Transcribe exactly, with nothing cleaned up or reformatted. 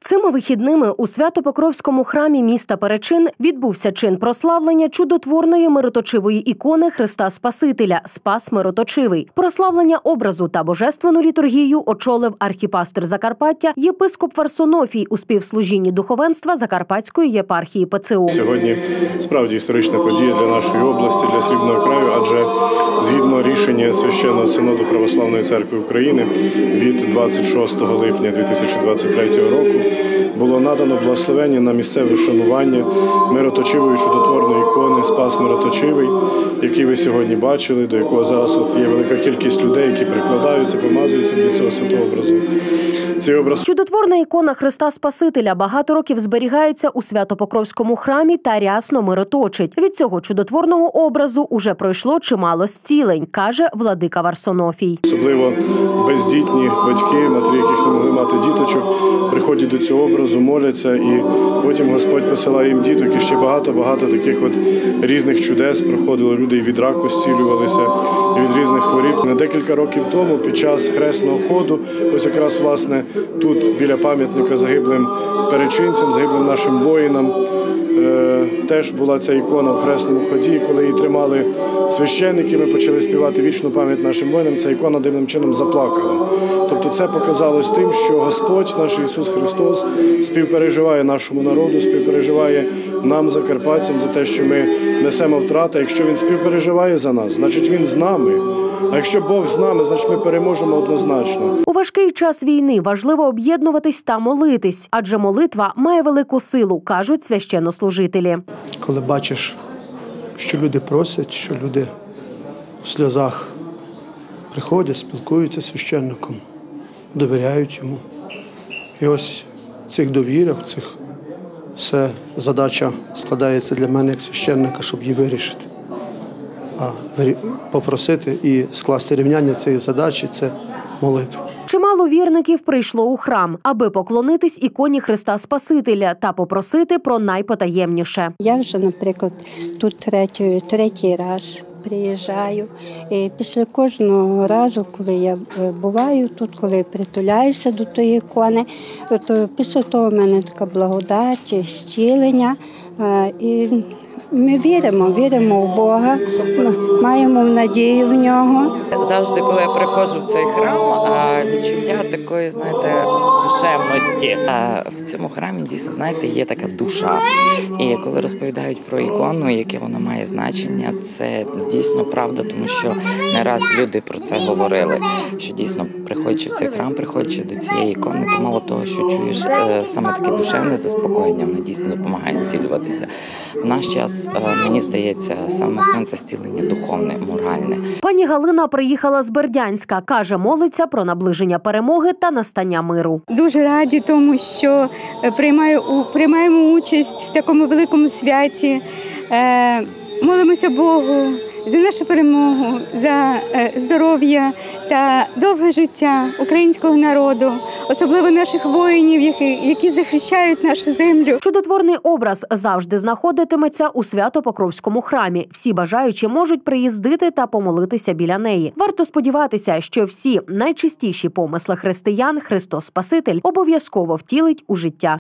Цими вихідними у Свято-Покровському храмі міста Перечин відбувся чин прославлення чудотворної мироточивої ікони Христа Спасителя «Спас Мироточивий». Прославлення образу та божественну літургію очолив архіпастир Закарпаття єпископ Варсонофій у співслужінні духовенства Закарпатської єпархії ПЦУ. Сьогодні справді історична подія для нашої області, для Срібного краю, адже згідно рішення Священного Синоду Православної Церкви України від двадцять шостого липня дві тисячі двадцять третього року було надано благословення на місцеве вшанування мироточивої чудотворної ікони «Спас Мироточивий», який ви сьогодні бачили, до якого зараз от є велика кількість людей, які прикладаються, помазуються до цього святого образу. Цей образ... Чудотворна ікона Христа Спасителя багато років зберігається у Свято-Покровському храмі та рясно мироточить. Від цього чудотворного образу уже пройшло чимало зцілень, каже владика Варсонофій. Особливо бездітні батьки, матері, яких не могли мати діточок, приходять до цього образу, моляться, і потім Господь посилає їм діток. І ще багато-багато таких от різних чудес проходило. Люди і від раку зцілювалися, і від різних хворіб. На декілька років тому, під час хресного ходу, ось якраз, власне, тут, біля пам'ятника загиблим перечинцям, загиблим нашим воїнам, теж була ця ікона в хресному ході. Коли її тримали священники, ми почали співати «Вічну пам'ять нашим воїнам», ця ікона дивним чином заплакала. Тобто це показалось тим, що Господь, наш Ісус Христос, співпереживає нашому народу, співпереживає нам, закарпатцям, за те, що ми несемо втрати. Якщо Він співпереживає за нас, значить Він з нами. А якщо Бог з нами, значить ми переможемо однозначно. У важкий час війни важливо об'єднуватись та молитись, адже молитва має велику силу, кажуть священнослужителі. Коли бачиш, що люди просять, що люди в сльозах приходять, спілкуються з священником, довіряють йому. І ось в цих довірах, цих все задача складається для мене як священника, щоб її вирішити. А попросити і скласти рівняння цієї задачі – це молитва. Чимало вірників прийшло у храм, аби поклонитись іконі Христа Спасителя та попросити про найпотаємніше. Я вже, наприклад, тут третій, третій раз приїжджаю. І після кожного разу, коли я буваю тут, коли притуляюся до тої ікони, то після того в мене така благодать, зцілення. І ми віримо, віримо в Бога, маємо надію в нього. Завжди, коли я приходжу в цей храм, відчуття такої, знаєте, душевності. В цьому храмі, дійсно, знаєте, є така душа. І коли розповідають про ікону, яке вона має значення, це дійсно правда, тому що не раз люди про це говорили, що дійсно, приходячи в цей храм, приходячи до цієї ікони, то мало того, що чуєш саме таке душевне заспокоєння, вона дійсно допомагає зцілюватися. В наш час, мені здається, саме основне зцілення духовне, моральне. Пані Галина приїхала з Бердянська. Каже, молиться про наближення перемоги та настання миру. Дуже раді тому, що приймаю, приймаємо участь в такому великому святі. Молимося Богу за нашу перемогу, за здоров'я та довге життя українського народу, особливо наших воїнів, які, які захищають нашу землю. Чудотворний образ завжди знаходитиметься у Свято-Покровському храмі. Всі бажаючі можуть приїздити та помолитися біля неї. Варто сподіватися, що всі найчистіші помисли християн Христос Спаситель обов'язково втілить у життя.